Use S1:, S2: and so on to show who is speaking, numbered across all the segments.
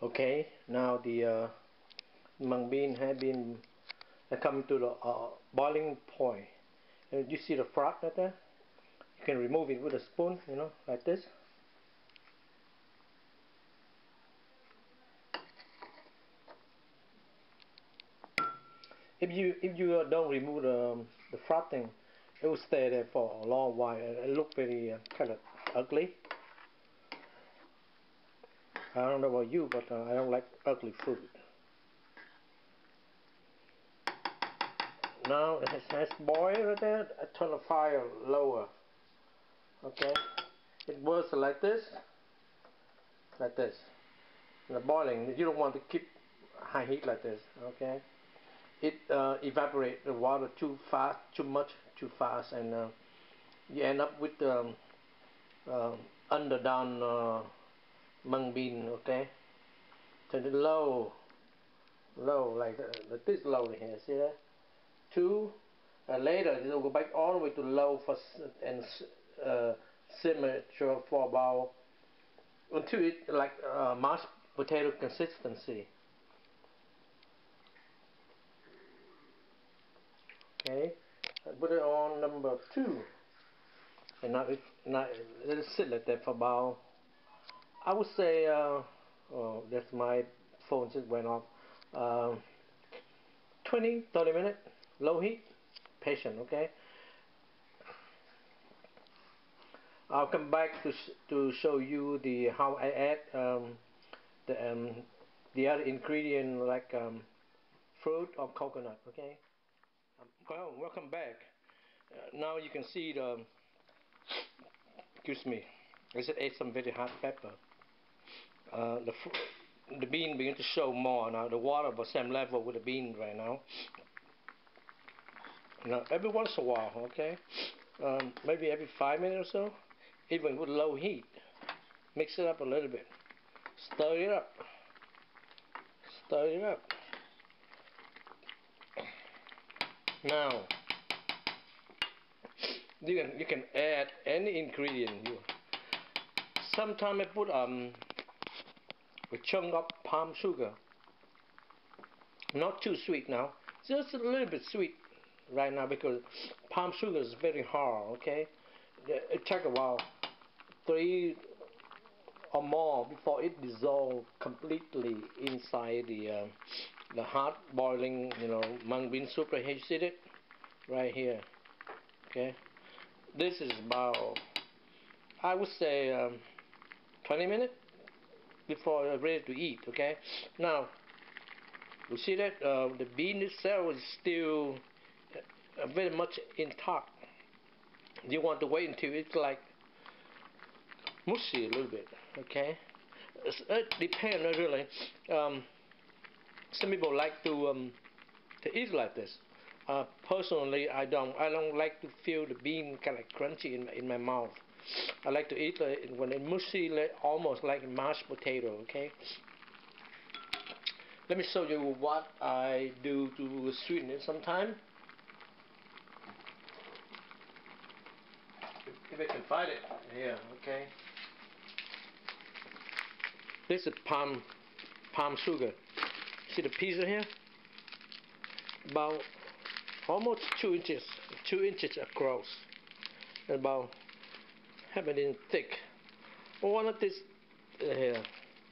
S1: Okay, now the mung bean has been come to the boiling point. You see the froth right there? You can remove it with a spoon, you know, like this. If you don't remove the frothing, it will stay there for a long while and it look very kind of ugly. I don't know about you, but I don't like ugly food. Now it has boiled right there. I turn the fire lower. Okay, it boils like this, like this. And the boiling, you don't want to keep high heat like this. Okay, it evaporates the water too fast, too fast, and you end up with underdone mung bean. Okay, turn it low, like this low here. See that? Two, later it will go back all the way to low for and simmer for about until it like mashed potato consistency. Okay, I put it on number 2, and now let it sit like that for about, I would say, oh, that's my phone just went off. 20-30 minutes, low heat, patient. Okay. I'll come back to show you the how I add the other ingredient like fruit or coconut. Okay. Well, welcome back. Now you can see the. Excuse me. I just ate some very hot pepper. The bean begin to show more now. The water about same level with the bean right now. Now every once in a while, okay, maybe every 5 minutes or so, even with low heat, mix it up a little bit, stir it up, stir it up. Now you can add any ingredient. Sometimes I put a chunk of palm sugar, not too sweet now, just a little bit sweet right now because palm sugar is very hard. Okay, it takes about 3 or more before it dissolves completely inside the hot boiling, you know, mung bean soup. Right here, you see it right here. Okay, this is about, I would say, 20 minutes before ready to eat. Okay, now you see that the bean itself is still very much intact. You want to wait until it's like mushy a little bit. Okay, it depends really. Some people like to eat like this. Personally, I don't. I don't like to feel the bean kind of crunchy in my mouth. I like to eat when it's mushy, almost like mashed potato. Okay. Let me show you what I do to sweeten it sometime. If I can find it. Yeah. Okay. This is palm sugar. See the piece here? About almost 2 inches, 2 inches across, and about half an inch thick. One of this here.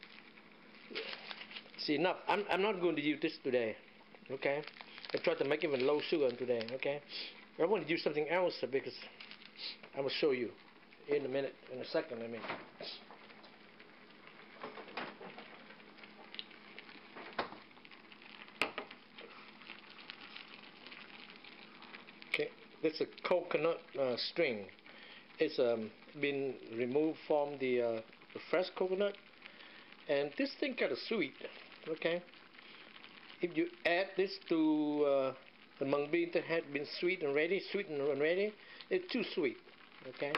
S1: See, enough. I'm not going to use this today. Okay. I try to make even low sugar today. Okay. I want to use something else because I will show you in a minute, in a second. I mean. Okay, this is a coconut string. It's been removed from the fresh coconut, and this thing kind of sweet. Okay, if you add this to the mung bean that had been sweetened already, it's too sweet. Okay.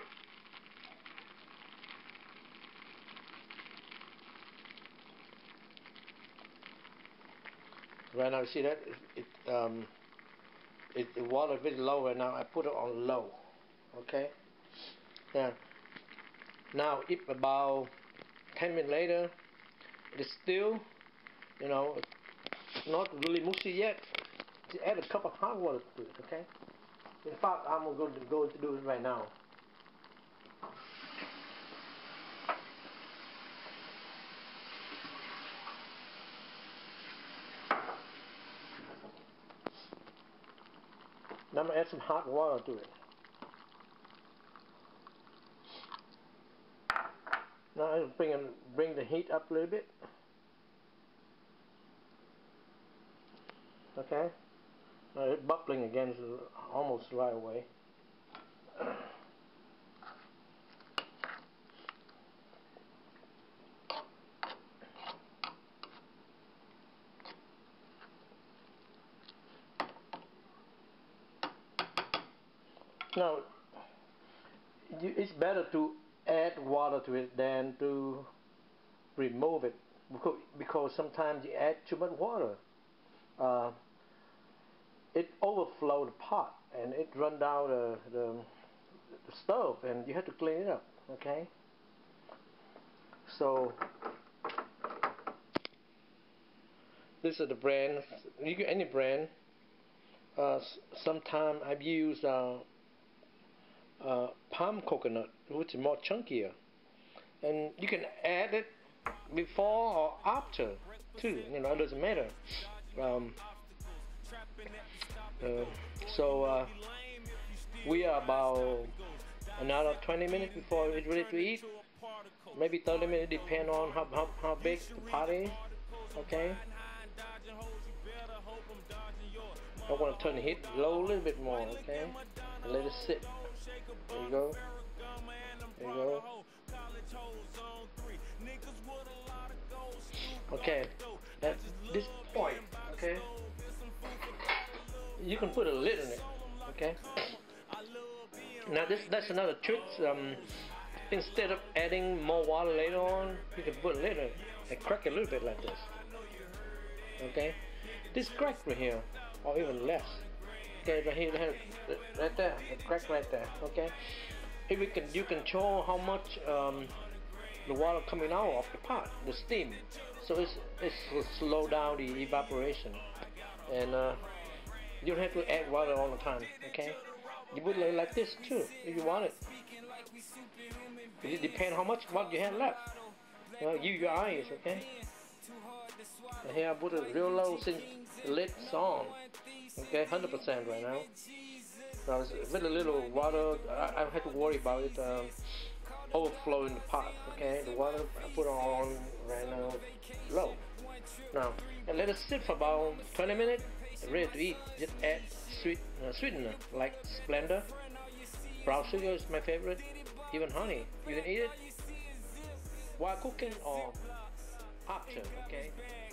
S1: Right now, see that the water is very low right now. I put it on low. Okay. Yeah. Now, if about 10 minutes later, It is still, you know, not really mushy yet. Just add a cup of hot water to it, okay? In fact, I'm going to do it right now. Now I'm going to add some hot water to it. Now I'll bring the heat up a little bit. Okay. Now it's bubbling again, so almost right away. Now, it's better to add water to it than to remove it, because sometimes you add too much water. It overflows the pot and it run down the stove, and you have to clean it up. Okay. So this is the brand. You get any brand. Sometimes I've used palm coconut, which is more chunkier, and you can add it before or after too. You know, it doesn't matter. We are about another 20 minutes before it's ready to eat. Maybe 30 minutes, depend on how big the pot is. Okay. I want to turn the heat low a little bit more. Okay. And let it sit. There you go. There you go. Okay. At this point, okay, you can put a lid on it. Okay. Now that's another trick. Instead of adding more water later on, you can put a lid on it and crack it a little bit like this. Okay. This crack right here, or even less. Okay, right here, right there, the crack right there. Okay. If you can control how much the water coming out of the pot, the steam. So it will slow down the evaporation, and you don't have to add water all the time. Okay. You put it like this too, if you want it. It depends how much water you have left. Use your eyes, okay? And here I put it real low since the lid's on. Okay, 100% right now. Now with a little water, I don't have to worry about it overflowing the pot. Okay, the water I put on right now low. Now, and let it sit for about 20 minutes. Ready to eat. Just add sweetener like Splenda. Brown sugar is my favorite. Even honey. You can eat it while cooking or after. Okay.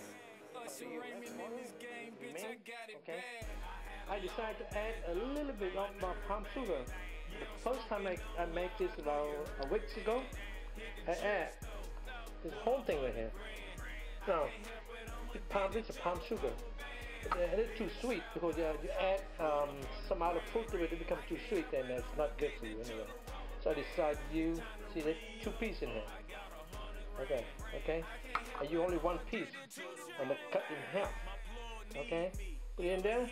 S1: Okay. I decided to add a little bit of palm sugar. The first time I made this about a week ago, I add this whole thing right here. Now, this is palm sugar. It's too sweet because you add some other fruit to it, it becomes too sweet, and that's not good for you anyway. So I decided you see there's 2 pieces in here. Okay, okay. And you only 1 piece. I'm gonna cut in half. Okay, put it in there.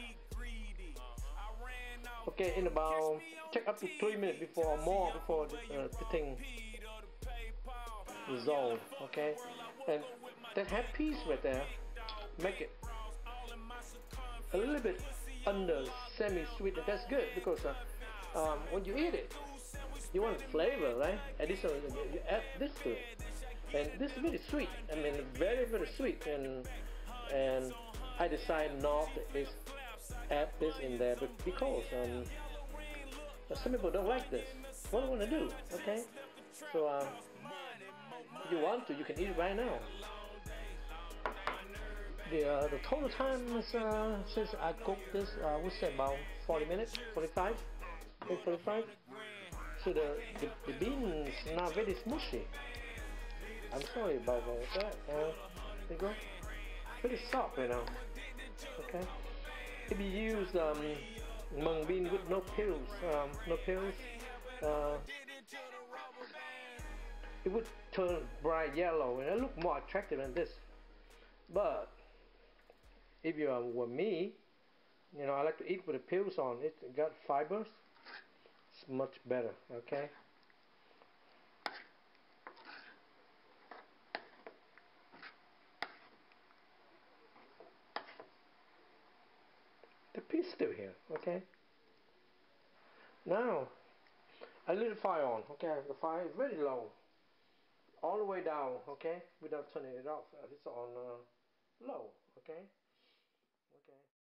S1: Okay, in about take up to 3 minutes before or more before the thing dissolve. Okay, and that half piece right there, make it a little bit under semi-sweet. That's good because when you eat it, you want flavor, right? Additionally, you add this to it, and this is really sweet. I mean, very sweet. And I decided not to add this in there, but because some people don't like this. What do I want to do? Okay, so if you want to, you can eat it right now. The total time is, since I cooked this, I would say about 40 minutes, 45. So the beans not very smushy. I'm sorry about that. There you go. Pretty soft right now. Okay. If you use mung bean with no peels, it would turn bright yellow and it look more attractive than this. But if you were me, you know, I like to eat with the peels on. It got fibers. It's much better. Okay. The peel's still here. Okay. Now I leave the fire on. Okay, the fire is very low, all the way down. Okay, without turning it off. It's on low. Okay. Okay.